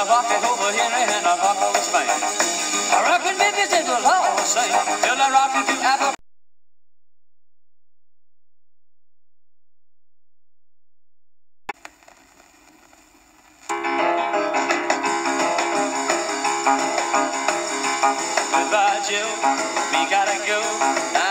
I walk it over Henry and I walk over Spain. I reckon Memphis it was all the same till I rocked into Apple. Goodbye, Joe, we gotta go.